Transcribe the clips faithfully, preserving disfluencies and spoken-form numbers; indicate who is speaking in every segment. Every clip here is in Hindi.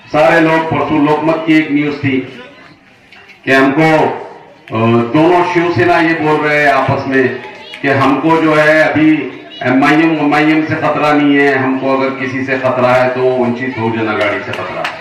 Speaker 1: सारे लोग, परसों लोकमत की एक न्यूज थी कि हमको दोनों शिवसेना ये बोल रहे हैं आपस में कि हमको जो है अभी एमआईएम एमआईएम से खतरा नहीं है, हमको अगर किसी से खतरा है तो वंचित बहुजन अघाड़ी से खतरा है।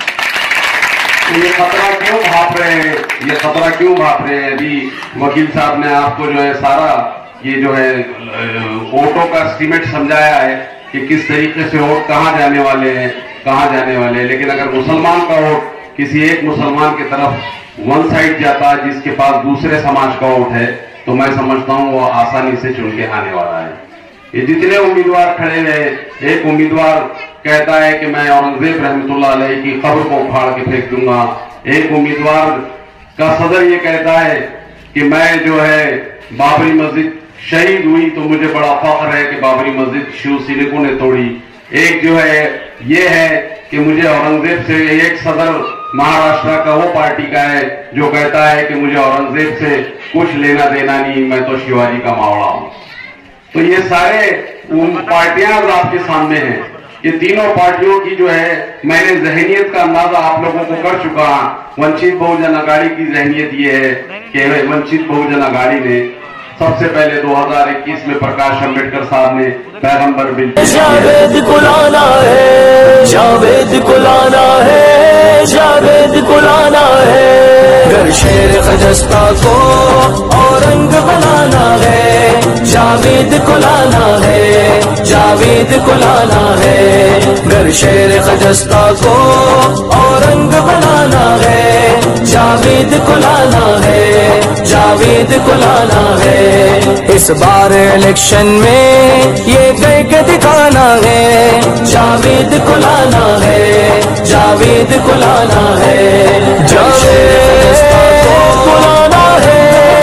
Speaker 1: तो ये खतरा क्यों भाप रहे हैं, ये खतरा क्यों भाप रहे हैं? अभी वकील साहब ने आपको जो है सारा ये जो है वोटों का एस्टीमेट समझाया है कि किस तरीके से वोट कहां जाने वाले हैं, कहां जाने वाले हैं। लेकिन अगर मुसलमान का वोट किसी एक मुसलमान की तरफ वन साइड जाता है जिसके पास दूसरे समाज का वोट है, तो मैं समझता हूं वो आसानी से चुन के आने वाला है। ये जितने उम्मीदवार खड़े हैं, एक उम्मीदवार कहता है कि मैं औरंगजेब रहमतुल्लाह अलैह की कब्र को उखाड़ के फेंक दूंगा, एक उम्मीदवार का सदर ये कहता है कि मैं जो है बाबरी मस्जिद शहीद हुई तो मुझे बड़ा फख्र है कि बाबरी मस्जिद शिव सैनिकों ने तोड़ी। एक जो है ये है कि मुझे औरंगजेब से, एक सदर महाराष्ट्र का वो पार्टी का है जो कहता है कि मुझे औरंगजेब से कुछ लेना देना नहीं, मैं तो शिवाजी का मावड़ा हूं। तो ये सारे पार्टियां आपके सामने हैं। ये तीनों पार्टियों की जो है मैंने जहनियत का अंदाजा आप लोगों को कर चुका। वंचित बहुजन अघाड़ी की जहनियत ये है कि वंचित बहुजन अघाड़ी ने सबसे पहले दो हज़ार इक्कीस में प्रकाश अम्बेडकर साहब ने पैगंबर बिल
Speaker 2: जावेद को लाना है, जावेद को लाना है, जावेद को लाना है। घर शेर खजस्ता को औरंग बनाना है, जावेद को लाना है, जावेद को लाना है। घर शेर खजस्ता को औरंग बनाना है, जावेद को लाना है, जावेद को लाना है। इस बार इलेक्शन में ये कह के दिखाना है, जावेद को लाना है, जावेद को लाना है, जावेद को लाना है,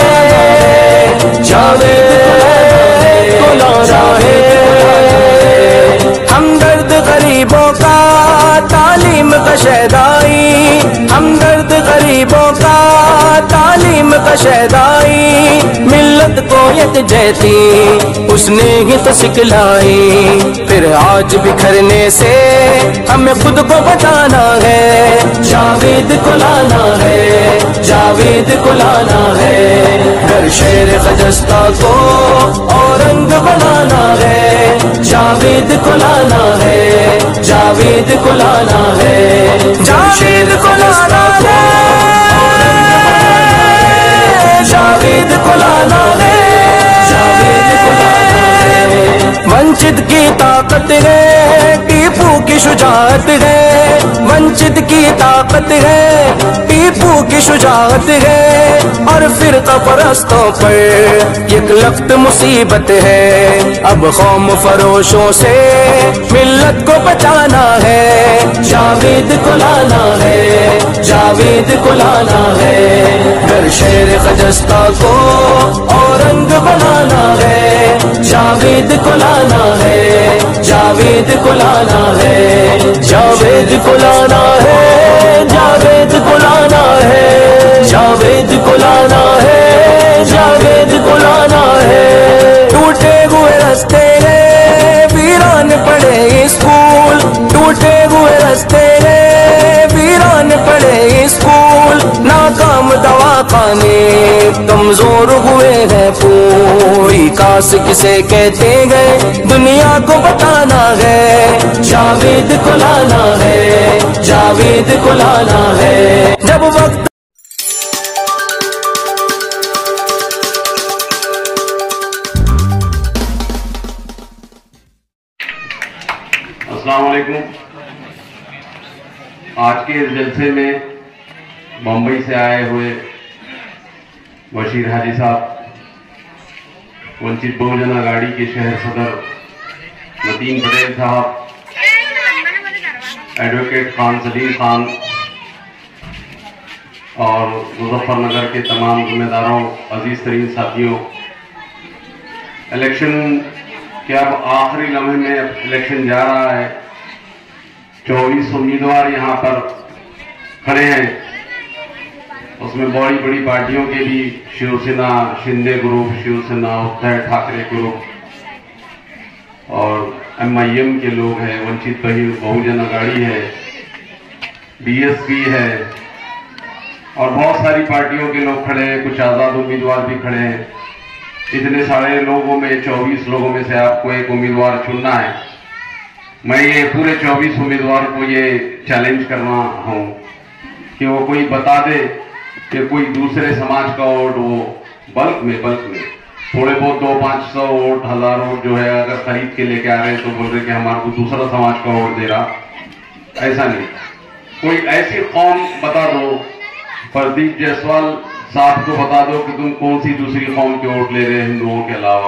Speaker 2: जावेद को लाना है। हमदर्द गरीबों का तालीम का शहदाई, हमदर्द गरीबों का तालीम का शहदाई, मिल्लत को यकजहती उसने ही तो सिखलाई। फिर आज बिखरने से हमें खुद को बचाना है, जावेद को लाना है, जावेद को लाना है। घर शेर खजस्ता को औरंग बनाना है, जावेद को लाना है, जावेद को लाना है, जावेद को लाना है, जावेद को लाना है, जावेद को लाना है। वंचित की ताकत है, टीपू की शुजाअत है, वंचित की ताकत है, टीपू की शुजाअत है। और फिर परस्तों पर एक लख्त मुसीबत है, अब कौम फरोशों से मिल्लत को बचाना है, जावेद को लाना है, जावेद को लाना है। घर शेर खजस्ता को औरंग बनाना है, जावेद को लाना है, जावेद को लाना है, जावेद को लाना है, जावेद को लाना है, जावेद को लाना है, जावेद को लाना है। टूटे हुए रास्ते हैं, वीरान पड़े स्कूल, टूटे हुए रास्ते हैं, वीरान पड़े स्कूल, नाकाम दवाखाने कमजोर हुए हैं पूरी, काश किसे कहते गए दुनिया को बताना है, जावेद को लाना है, जावेद को लाना है। जब वक्त
Speaker 1: अस्सलाम वालेकुम। आज के इस जलसे में मुंबई से आए हुए बशीर हाजी साहब, वंचित बहुजन अघाड़ी के शहर सदर नतीन पटेल साहब, एडवोकेट खान सलीम खान और मुजफ्फरनगर के तमाम जिम्मेदारों, अजीज तरीन साथियों, इलेक्शन के अब आखिरी लम्हे में इलेक्शन जा रहा है। चौबीस उम्मीदवार यहाँ पर खड़े हैं, उसमें बड़ी बड़ी पार्टियों के भी, शिवसेना, शिंदे ग्रुप, शिवसेना, उद्धव ठाकरे ग्रुप और एमआईएम के लोग हैं, वंचित बहुजन अघाड़ी है। बीएसपी है और बहुत सारी पार्टियों के लोग खड़े हैं, कुछ आजाद उम्मीदवार भी खड़े हैं। इतने सारे लोगों में, चौबीस लोगों में से आपको एक उम्मीदवार चुनना है। मैं ये पूरे चौबीस उम्मीदवार को ये चैलेंज करना हूं कि वो कोई बता दे कि कोई दूसरे समाज का वोट वो बल्क में बल्क में थोड़े बहुत दो पांच सौ वोट, हजार वोट जो है अगर खरीद के लेके आ रहे हैं तो बोल रहे कि हमारे को दूसरा समाज का वोट दे रहा। ऐसा नहीं, कोई ऐसी कौम बता दो, प्रदीप जायसवाल साहब को बता दो कि तुम कौन सी दूसरी कौम के वोट ले रहे हैं हिंदुओं के अलावा।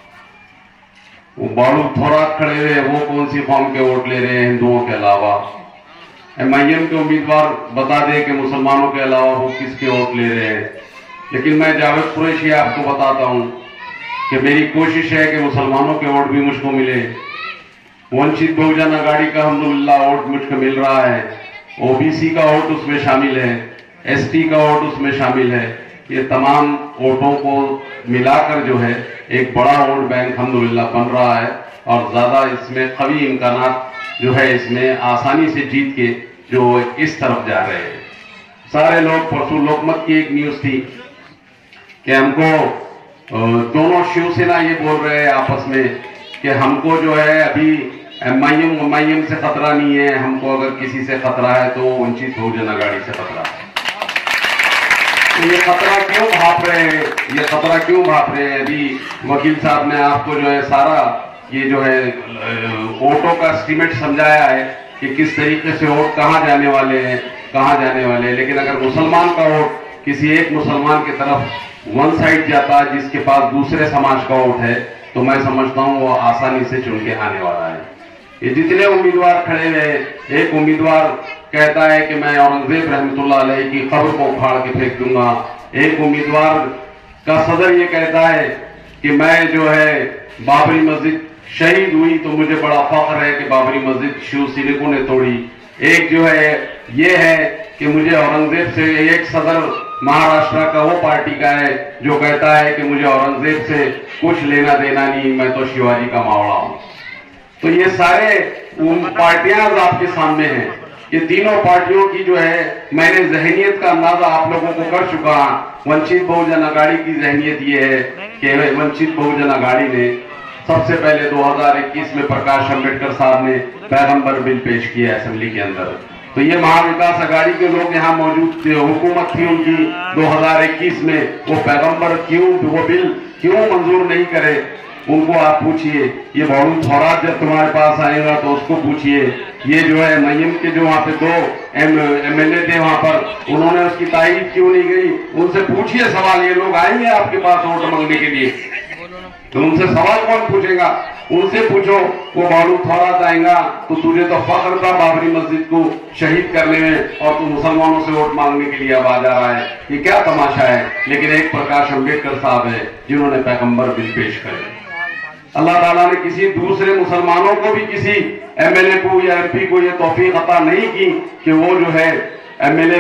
Speaker 1: वो बाड़ू थोरात खड़े हुए, वो कौन सी कौम के वोट ले रहे हैं हिंदुओं के अलावा। एमआईएम के उम्मीदवार बता दे कि मुसलमानों के अलावा वो किसके वोट ले रहे हैं। लेकिन मैं जावेद कुरैशी आपको बताता हूं कि मेरी कोशिश है कि मुसलमानों के वोट भी मुझको मिले। वंचित बहुजन अघाड़ी का अल्हम्दुलिल्लाह वोट मुझको मिल रहा है, ओबीसी का वोट उसमें शामिल है, एसटी का वोट उसमें शामिल है। ये तमाम वोटों को मिलाकर जो है एक बड़ा वोट बैंक अल्हम्दुलिल्लाह बन रहा है और ज्यादा इसमें कवी इम्कानात जो है इसमें आसानी से जीत के जो इस तरफ जा रहे हैं। सारे लोग, परसों लोकमत की एक न्यूज थी कि हमको दोनों शिवसेना ये बोल रहे हैं आपस में कि हमको जो है अभी एमआईएम एमआईएम से खतरा नहीं है, हमको अगर किसी से खतरा है तो वंचित बहुजन अघाड़ी से खतरा है। तो ये खतरा क्यों भाप रहे हैं, ये खतरा क्यों भाप रहे हैं? अभी वकील साहब ने आपको जो है सारा ये जो है वोटों का एस्टीमेट समझाया है कि किस तरीके से वोट कहाँ जाने वाले हैं, कहाँ जाने वाले हैं। लेकिन अगर मुसलमान का वोट किसी एक मुसलमान की तरफ वन साइड जाता है जिसके पास दूसरे समाज का वोट है, तो मैं समझता हूं वो आसानी से चुन के आने वाला है। ये जितने उम्मीदवार खड़े हुए, एक उम्मीदवार कहता है कि मैं औरंगजेब रहमतुल्लाह अलैह की कब्र को उखाड़ के फेंक दूंगा। एक उम्मीदवार का सदर ये कहता है कि मैं जो है बाबरी मस्जिद शहीद हुई तो मुझे बड़ा फख्र है कि बाबरी मस्जिद शिव सैनिकों ने तोड़ी। एक जो है ये है कि मुझे औरंगजेब से, एक सदर महाराष्ट्र का वो पार्टी का है जो कहता है कि मुझे औरंगजेब से कुछ लेना देना नहीं, मैं तो शिवाजी का मावड़ा हूं। तो ये सारे पार्टियां आपके सामने हैं। ये तीनों पार्टियों की जो है मैंने जहनियत का अंदाजा आप लोगों को कर चुका हूं। वंचित बहुजन अघाड़ी की जहनियत ये है कि वंचित बहुजन अघाड़ी ने सबसे पहले दो हज़ार इक्कीस में प्रकाश अंबेडकर साहब ने पैगंबर बिल पेश किया असेंबली के अंदर। तो ये महाविकास अघाड़ी के लोग यहाँ मौजूद थे, हुकूमत थी उनकी दो हज़ार इक्कीस में, वो पैगंबर क्यों, वो बिल क्यों मंजूर नहीं करे? उनको आप पूछिए। ये बाड़ू थोरात जब तुम्हारे पास आएगा तो उसको पूछिए। ये जो है मयम के जो वहाँ पे दो एम एम एल ए थे वहां पर, उन्होंने उसकी तारीफ क्यों नहीं गई? उनसे पूछिए सवाल। ये लोग आएंगे आपके पास वोट मांगने के लिए, तो उनसे सवाल कौन पूछेगा? उनसे पूछो। वो बाड़ू थोरात आएगा तो तुझे तो फख्र था बाबरी मस्जिद को शहीद करने में और तू मुसलमानों से वोट मांगने के लिए अब आ जा रहा है। ये क्या तमाशा है? लेकिन एक प्रकाश अंबेडकर साहब है जिन्होंने पैगंबर बिल पेश करे। अल्लाह ताला ने किसी दूसरे मुसलमानों को भी, किसी एमएलए को या एमपी को ये तौफीक अता नहीं की कि वो जो है एमएलए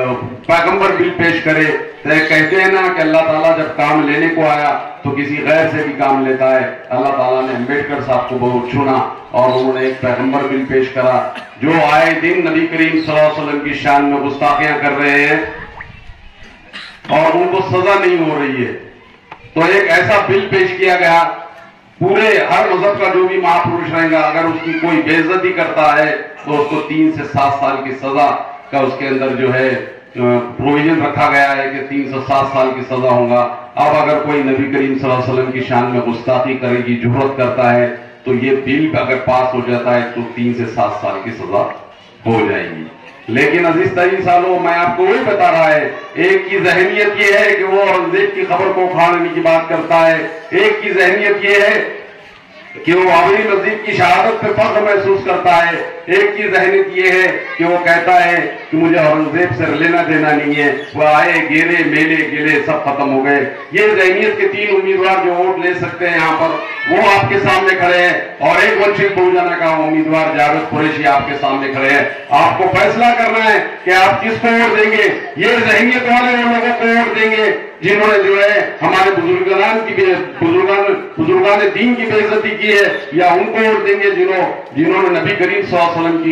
Speaker 1: पैगंबर बिल पेश करे। तो कहते हैं ना कि अल्लाह ताला जब काम लेने को आया तो किसी गैर से भी काम लेता है। अल्लाह ताला ने अंबेडकर साहब को बहुत चुना और उन्होंने एक पैगंबर बिल पेश करा जो आए दिन नबी करीम सल्लल्लाहु अलैहि वसल्लम की शान में गुस्ताखियां कर रहे हैं और उनको सजा नहीं हो रही है। तो एक ऐसा बिल पेश किया गया, पूरे हर मजहब का जो भी महापुरुष रहेगा अगर उसकी कोई बेइज्जती करता है तो उसको तीन से सात साल की सजा का उसके अंदर जो है प्रोविजन रखा गया है कि तीन से सात साल की सजा होगा। अब अगर कोई नबी करीम सल्लल्लाहु अलैहि वसल्लम की शान में गुस्ताखी करेगी, जुर्रत करता है, तो ये बिल अगर पास हो जाता है तो तीन से सात साल की सजा हो जाएगी। लेकिन अजीज तरीन सालों, मैं आपको वही बता रहा है, एक की जहनियत ये है कि वो औरंगजेब की खबर को उखाड़ने की बात करता है, एक की जहनियत ये है कि वो बाबरी मस्जिद की शहादत पे फख्र महसूस करता है, एक की जहनियत ये है कि वो कहता है कि मुझे औरंगजेब से लेना देना नहीं है, वो आए गेले मेले गिले सब खत्म हो गए। ये जहनियत के तीन उम्मीदवार जो वोट ले सकते हैं यहाँ पर वो आपके सामने खड़े हैं और एक वंचित बहुजन का उम्मीदवार जावेद कुरैशी आपके सामने खड़े हैं। आपको फैसला करना है कि आप किसको वोट देंगे। ये जहनियत वाले लोगों को वोट देंगे जिन्होंने जो है हमारे बुजुर्गान की बुजुर्गान बुजुर्गान दीन की बेइज्जती की है, या उनको वोट देंगे जिन्हों जिन्होंने नबी करीम सल्लल्लाहु अलैहि वसल्लम की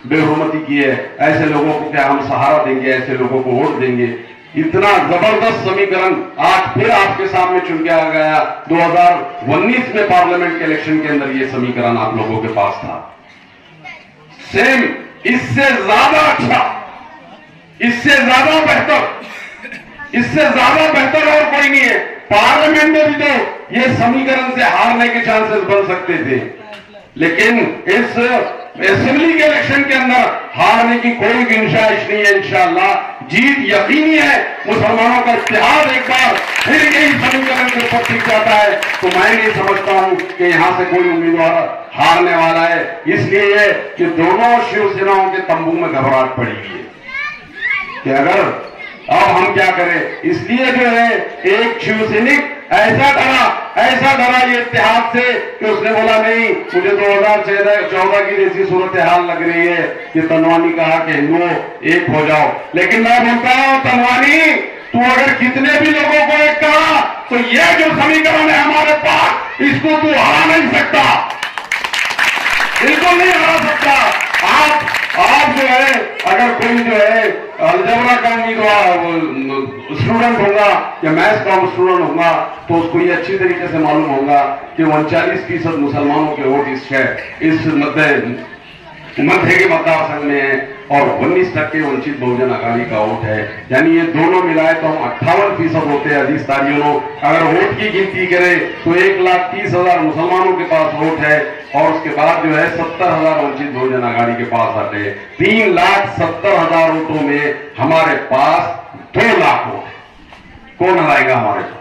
Speaker 1: बेहुरमती की है, ऐसे लोगों को क्या हम सहारा देंगे, ऐसे लोगों को वोट देंगे। इतना जबरदस्त समीकरण आज फिर आपके सामने चुन के आ गया। दो हज़ार उन्नीस में पार्लियामेंट के इलेक्शन के अंदर ये समीकरण आप लोगों के पास था। सेम, इससे ज्यादा अच्छा, इससे ज्यादा बेहतर, इससे ज्यादा बेहतर और कोई नहीं है। पार्लियामेंट में भी तो ये समीकरण से हारने के चांसेस बन सकते थे, लेकिन इस असेंबली के इलेक्शन के अंदर हारने की कोई गुंजाइश नहीं है। इंशाअल्लाह जीत यकीनी है। मुसलमानों का इत्तेहाद एक बार फिर यही समीकरण के ऊपर टिक जाता है तो मैं नहीं समझता हूं कि यहां से कोई उम्मीदवार हारने वाला है। इसलिए कि दोनों शिवसेनाओं के तंबू में घबराहट पड़ी हुई है कि अगर अब हम क्या करें। इसलिए जो है एक शिवसैनिक ऐसा डरा, ऐसा डरा ये इत्तेहाद से कि उसने बोला नहीं, मुझे दो हजार चौदह की जैसी सूरत हाल लग रही है कि तनवानी कहा कि हिंदुओं एक हो जाओ। लेकिन मैं बोलता हूं तनवानी, तू अगर कितने भी लोगों को एक कहा तो ये जो समीकरण है हमारे पास, इसको तू हरा नहीं सकता, बिल्कुल नहीं हरा सकता। आप आप जो है अगर कोई जो है अलजबरा का उम्मीदवार स्टूडेंट होगा या मैथ्स का स्टूडेंट होगा तो उसको ये अच्छी तरीके से मालूम होगा कि उनचालीस फीसद मुसलमानों के वोट इस इस मध्य मध्य के मतदार संघ में है और उन्नीस टक्के वंचित बहुजन अघाड़ी का वोट है। यानी ये दोनों मिलाए तो हम अट्ठावन फीसद होते हैं। अधिस्तारियों अगर वोट की गिनती करें तो एक लाख तीस हजार मुसलमानों के पास वोट है और उसके बाद जो है सत्तर हजार वंचित बहुजन अघाड़ी के पास आते हैं। तीन लाख सत्तर हजार वोटों में हमारे पास दो लाख वोट। कौन हराएगा हमारे को?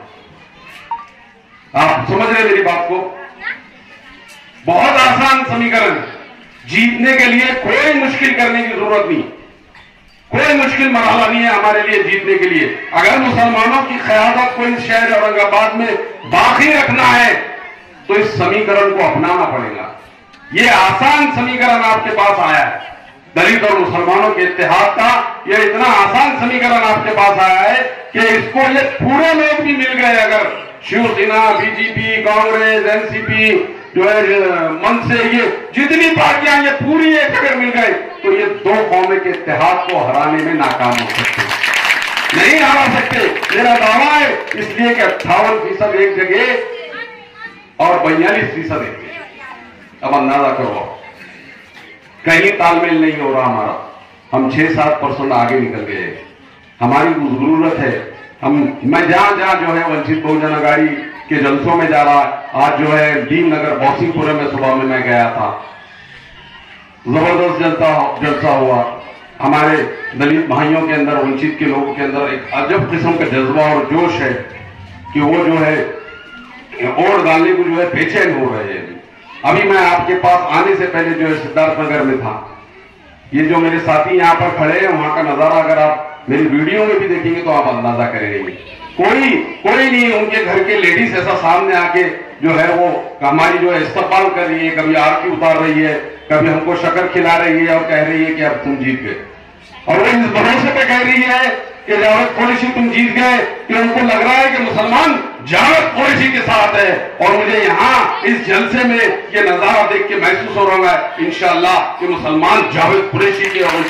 Speaker 1: आप समझ रहे मेरी बात को? बहुत आसान समीकरण। जीतने के लिए कोई मुश्किल करने की जरूरत नहीं, कोई मुश्किल मरहला नहीं है हमारे लिए जीतने के लिए। अगर मुसलमानों की क़यादत को इस शहर औरंगाबाद में बाकी रखना है तो इस समीकरण को अपनाना पड़ेगा। यह आसान समीकरण आपके पास आया है, दलित और मुसलमानों के इत्तेहाद का यह इतना आसान समीकरण आपके पास आया है कि इसको ये पूरे लोग भी मिल गए। अगर शिवसेना, बीजेपी, कांग्रेस, एनसीपी जो है मन से ये जितनी पार्टियां ये पूरी एक अगर मिल गए तो ये दो कौमें के इत्तेहाद को हराने में नाकाम हो सकते, नहीं हरा सकते। मेरा दावा है इसलिए कि अट्ठावन फीसद एक जगह और बयालीस फीसद एक जगह। अब अंदाजा करो, कहीं तालमेल नहीं हो रहा हमारा। हम छह सात परसेंट आगे निकल गए। हमारी जरूरत है हम मैं जहां जहां जो है वंचित बहुजन अघाड़ी के जलसों में जा रहा। आज जो है दीन नगर बौसिंगपुरे में सुबह में मैं गया था, जबरदस्त जलसा जलसा हुआ। हमारे दलित भाइयों के अंदर, वंचित के लोगों के अंदर एक अजब किस्म का जज्बा और जोश है कि वो जो है वोट डालने को जो है बेचैन हो रहे हैं। अभी मैं आपके पास आने से पहले जो है सिद्धार्थनगर में था। ये जो मेरे साथी यहाँ पर खड़े हैं वहां का नजारा अगर आप मेरी वीडियो में भी देखेंगे तो आप अंदाजा करेंगे। कोई कोई नहीं उनके घर के लेडीज ऐसा सामने आके जो है वो हमारी जो है इस्तेमाल कर रही है, कभी आरती उतार रही है, कभी हमको शक्कर खिला रही है और कह रही है कि अब तुम जीत गए। और वो इस भरोसे पे कह रही है कि जावेद कुरैशी तुम जीत गए कि उनको लग रहा है कि मुसलमान जावेद कुरैशी के साथ है। और मुझे यहाँ इस जलसे में ये नजारा देख के महसूस हो रहा है इंशाअल्लाह कि मुसलमान जावेद कुरैशी के और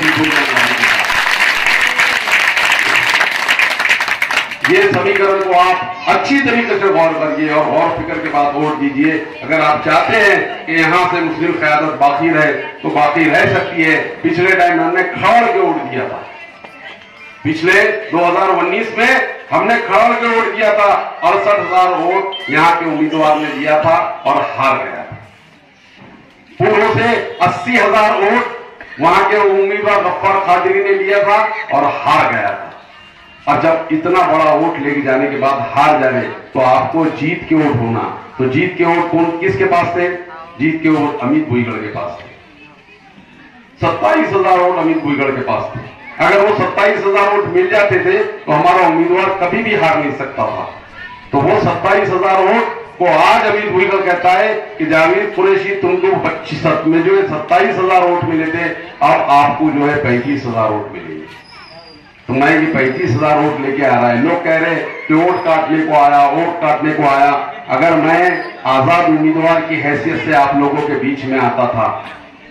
Speaker 1: ये समीकरण को आप अच्छी तरीके से गौर करिए और गौर फिक्र के बाद वोट दीजिए। अगर आप चाहते हैं कि यहां से मुस्लिम क़यादत बाकी रहे तो बाकी रह सकती है। पिछले टाइम हमने खड़ के वोट दिया था, पिछले दो हज़ार उन्नीस में हमने खड़ के वोट दिया था। अड़सठ हजार वोट यहाँ के उम्मीदवार ने दिया था और हार गया था। पूर्व से अस्सी हजार वोट वहां के उम्मीदवार गफ्फार कादरी ने लिया था और हार गया था। और जब इतना बड़ा वोट लेके जाने के बाद हार जाए तो आपको जीत के वोट होना, तो जीत के वोट कौन किसके पास थे? जीत के वोट अमित भुईगढ़ के पास थे। सत्ताईस हजार वोट अमित भुईगढ़ के पास थे। अगर वो सत्ताईस हजार वोट मिल जाते थे तो हमारा उम्मीदवार कभी भी हार नहीं सकता था। तो वो सत्ताईस हजार वोट को आज अमित भुईगढ़ कहता है कि जावेद कुरैशी तुमको पच्चीस में जो है सत्ताईस हजार वोट मिले थे, अब आपको जो है पैंतीस हजार वोट मिलेंगे। तो मैं ये पैंतीस हजार वोट लेके आ रहा है। लोग कह रहे कि वोट काटने को आया, वोट काटने को आया। अगर मैं आजाद उम्मीदवार की हैसियत से आप लोगों के बीच में आता था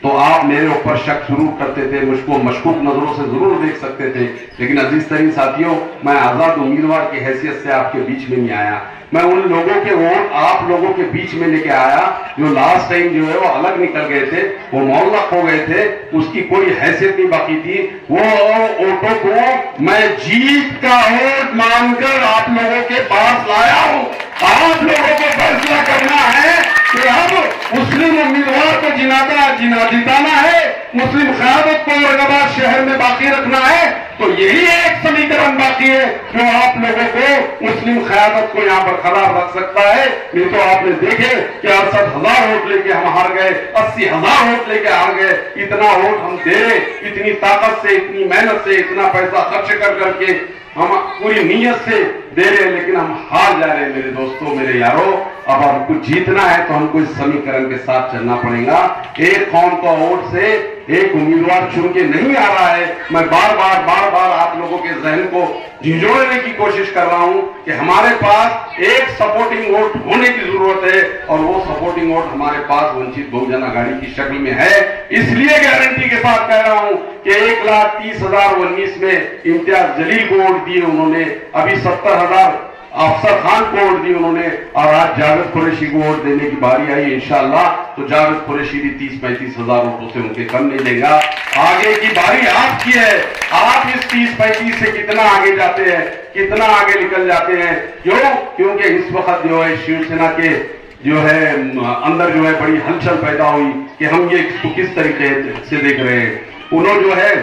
Speaker 1: तो आप मेरे ऊपर शक जरूर करते थे, मुझको मशकूक नजरों से जरूर देख सकते थे। लेकिन अजीज तरीन साथियों, मैं आजाद उम्मीदवार की हैसियत से आपके बीच में नहीं आया। मैं उन लोगों के वोट आप लोगों के बीच में लेके आया जो लास्ट टाइम जो है वो अलग निकल गए थे, वो मोहल्लक हो गए थे, उसकी कोई हैसियत नहीं बाकी थी। वो वोटों को मैं जीत का वोट मानकर आप लोगों के पास लाया हूं। आप लोगों को फैसला करना है कि अब मुस्लिम उम्मीदवार को जिनाता जिना जिताना है, मुस्लिम क़यादत को औरंगाबाद शहर में बाकी रखना है। तो यही एक समीकरण बाकी है जो आप लोगों को मुस्लिम क़यादत को यहां पर खराब रख सकता है। नहीं तो आपने देखे कि अड़सठ हजार वोट लेके हम हार गए, अस्सी हजार वोट लेके हार गए। इतना वोट हम दे रहे, इतनी ताकत से, इतनी मेहनत से, इतना पैसा खर्च कर करके हम पूरी नीयत से दे रहे हैं, लेकिन हम हार जा रहे हैं। मेरे दोस्तों, मेरे यारों, अब हमको जीतना है तो हमको इस समीकरण के साथ चलना पड़ेगा। एक कौम का वोट से एक उम्मीदवार चुन के नहीं आ रहा है। मैं बार बार बार बार आप लोगों के जहन को झिझोड़ने की कोशिश कर रहा हूं कि हमारे पास एक सपोर्टिंग वोट होने की जरूरत है, और वो सपोर्टिंग वोट हमारे पास वंचित बहुजन आघाड़ी की शक्ल में है। इसलिए गारंटी के साथ कह रहा हूं कि एक लाख तीस हजार उन्नीस में इम्तियाज जलील को वोट दिए उन्होंने, अभी सत्तर हजार अफसर खान को वोट दी उन्होंने, और आज जावेद कुरैशी को वोट देने की बारी आई इंशाअल्लाह। तो जावेद कुरैशी भी तीस पैंतीस हजार वोटों से उनके कम नहीं लेगा। आगे की बारी आपकी है। आप इस तीस पैंतीस से कितना आगे जाते हैं, कितना आगे निकल जाते हैं। क्यों? क्योंकि इस वक्त जो है शिवसेना के जो है अंदर जो है बड़ी हलचल पैदा हुई कि हम ये इसको किस तरीके से देख रहे हैं। उन्होंने जो है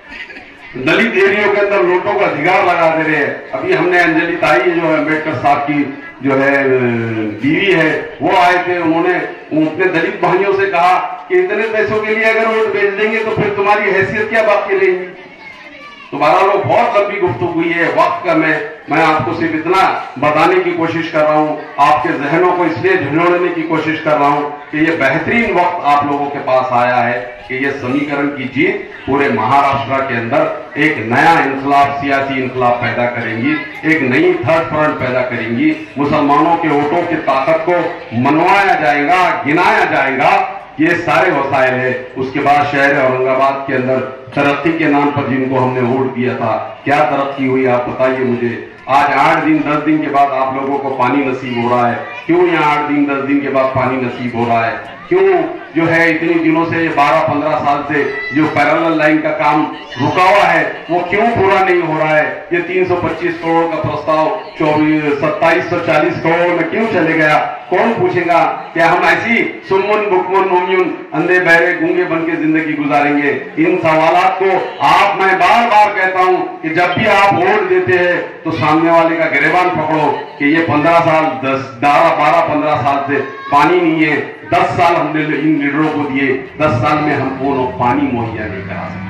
Speaker 1: दलित एरियो के अंदर नोटों का अधिकार लगा दे रहे हैं। अभी हमने अंजलि ताई जो है अम्बेडकर साहब की जो है बीवी है, वो आए थे, उन्होंने अपने दलित भाइयों से कहा कि इतने पैसों के लिए अगर वोट बेच देंगे तो फिर तुम्हारी हैसियत क्या बाकी रहेगी। तुम्हारा लोग बहुत लंबी गुफ्तगू हुई है, वक्त का मैं मैं आपको सिर्फ इतना बताने की कोशिश कर रहा हूं, आपके जहनों को इसलिए झुंझोड़ने की कोशिश कर रहा हूं कि ये बेहतरीन वक्त आप लोगों के पास आया है कि ये समीकरण की जीत पूरे महाराष्ट्र के अंदर एक नया इनकलाब, सियासी इनकलाब पैदा करेंगी, एक नई थर्ड फ्रंट पैदा करेंगी। मुसलमानों के वोटों की ताकत को मनवाया जाएगा, गिनाया जाएगा। ये सारे वसाइल है। उसके बाद शहर औरंगाबाद के अंदर तरक्की के नाम पर जिनको हमने वोट दिया था, क्या तरक्की हुई आप बताइए मुझे। आज आठ दिन दस दिन के बाद आप लोगों को पानी नसीब हो रहा है। क्यों यहाँ आठ दिन दस दिन के बाद पानी नसीब हो रहा है? क्यों जो है इतनी दिनों से, बारह पंद्रह साल से जो पैरेलल लाइन का काम रुका हुआ है वो क्यों पूरा नहीं हो रहा है? ये तीन सौ पच्चीस करोड़ का प्रस्ताव चौबीस सत्ताईस सौ चालीस करोड़ में क्यों चले गया? कौन पूछेगा? क्या हम ऐसी सुमन बुकमन नोम्यून अंधे बहरे गूंगे बन के जिंदगी गुजारेंगे? इन सवालात को आप, मैं बार बार कहता हूं कि जब भी आप वोट देते हैं तो सामने वाले का गिरेबान पकड़ो कि ये पंद्रह साल दस बारह बारह पंद्रह साल से पानी नहीं है, दस साल हमने इन लीडरों को दिए, दस साल में हम वो पानी मुहैया नहीं करा सकते।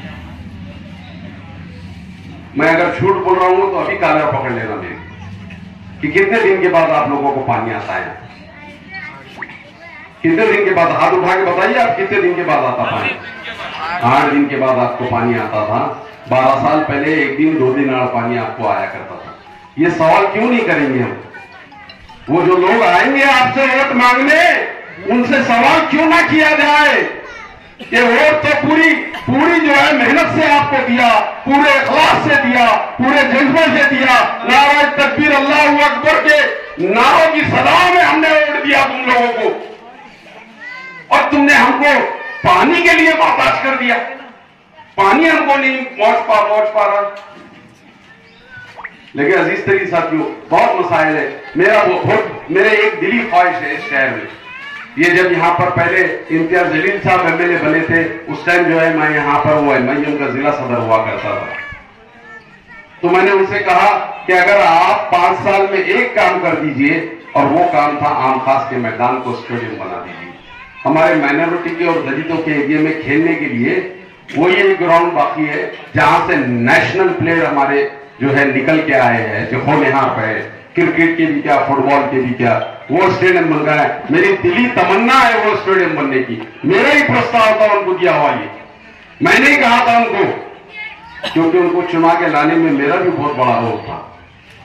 Speaker 1: मैं अगर झूठ बोल रहा हूं तो अभी कालर पकड़ लेना मेरे कि कितने दिन के बाद आप लोगों को पानी आता है? कितने दिन के बाद? हाथ उठा के बताइए आप, कितने दिन के बाद आता पानी? आठ दिन के बाद आपको पानी आता था। बारह साल पहले एक दिन दो दिन आड़ पानी आपको आया करता था। ये सवाल क्यों नहीं करेंगे हम? वो जो लोग आएंगे आपसे वोट मांगने, उनसे सवाल क्यों ना किया जाए कि वोट तो पूरी पूरी जो है मेहनत से आपको दिया, पूरे इखलास से दिया, पूरे जज्बे से दिया, नारा तकबीर अल्लाह अकबर के नारों की सदा में हमने वोट दिया तुम लोगों को, और तुमने हमको पानी के लिए मोहताज कर दिया। पानी हमको नहीं पहुंच पा पहुंच पा रहा। लेकिन अजीज तरीन साथियों, बहुत मसाइल है। मेरा बहुत मेरे एक दिली ख्वाहिश है इस शहर में, ये जब यहाँ पर पहले इम्तियाज जलील साहब एमएलए बने थे, उस टाइम जो है मैं यहाँ पर वो एमआईएम का जिला सदर हुआ करता था। तो मैंने उनसे कहा कि अगर आप पांच साल में एक काम कर दीजिए, और वो काम था आम खास के मैदान को स्टेडियम बना दीजिए। हमारे माइनॉरिटी के और दलितों के एरिया में खेलने के लिए वो ये ग्राउंड बाकी है जहां से नेशनल प्लेयर हमारे जो है निकल के आए हैं, जो होनहार पे है, क्रिकेट के भी क्या, फुटबॉल के भी क्या, वो स्टेडियम बन रहा है। मेरी दिली तमन्ना है वो स्टेडियम बनने की। मेरा ही प्रस्ताव था उनको दिया हुआ, ये मैंने ही कहा था उनको, क्योंकि उनको चुना के लाने में मेरा भी बहुत बड़ा रोल था।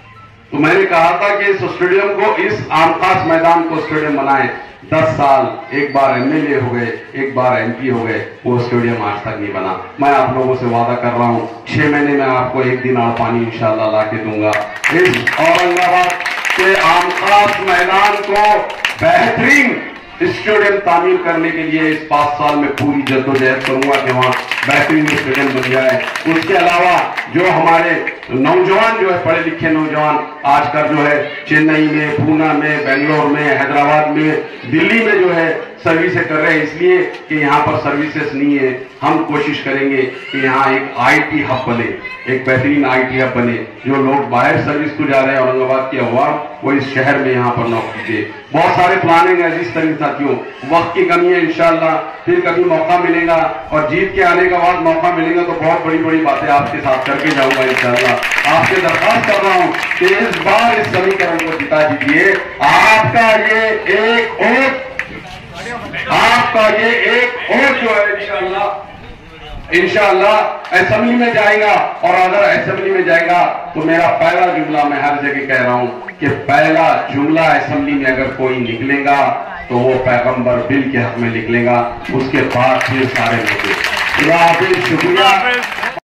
Speaker 1: तो मैंने कहा था कि इस स्टेडियम को, इस आमखास मैदान को स्टेडियम बनाए। दस साल एक बार एमएलए हो गए, एक बार एमपी हो गए, वो स्टेडियम आज तक नहीं बना। मैं आप लोगों से वादा कर रहा हूं, छह महीने में आपको एक दिन आड़ पानी इंशाल्लाह ला के दूंगा। इस औरंगाबाद के आमखास मैदान को बेहतरीन स्टेडियम तामीर करने के लिए इस पांच साल में पूरी जद्दोजहद करूंगा कि वहां बेहतरीन स्टेडियम बन जाए। उसके अलावा जो हमारे नौजवान जो है, पढ़े लिखे नौजवान आजकल जो है चेन्नई में, पूना में, बेंगलोर में, हैदराबाद में, दिल्ली में जो है सर्विसें कर रहे हैं, इसलिए कि यहाँ पर सर्विसेज नहीं है। हम कोशिश करेंगे कि यहाँ एक आईटी हब बने, एक बेहतरीन आईटी हब बने। जो लोग बाहर सर्विस को जा रहे हैं औरंगाबाद के अवाम, वो इस शहर में यहाँ पर नौकरी दे। बहुत सारे प्लानिंग है जिस तरह साथियों, वक्त की कमी है, इंशाल्लाह फिर कभी मौका मिलेगा और जीत के आने के बाद मौका मिलेगा तो बहुत बड़ी बड़ी बातें आपके साथ करके जाऊंगा इंशाल्लाह। आपसे दरखास्त कर रहा हूं कि इस बार इस समीकरण को जिता दीजिए। आपका ये एक वोट, आपका ये एक वोट जो है इंशाल्लाह इंशाल्लाह असेंबली में जाएगा। और अगर असेंबली में जाएगा तो मेरा पहला जुमला, मैं हर जगह कह रहा हूं कि पहला जुमला असेंबली में अगर कोई निकलेगा तो वो पैगंबर बिल के हक में निकलेगा। उसके बाद फिर सारे लोग। शुक्रिया।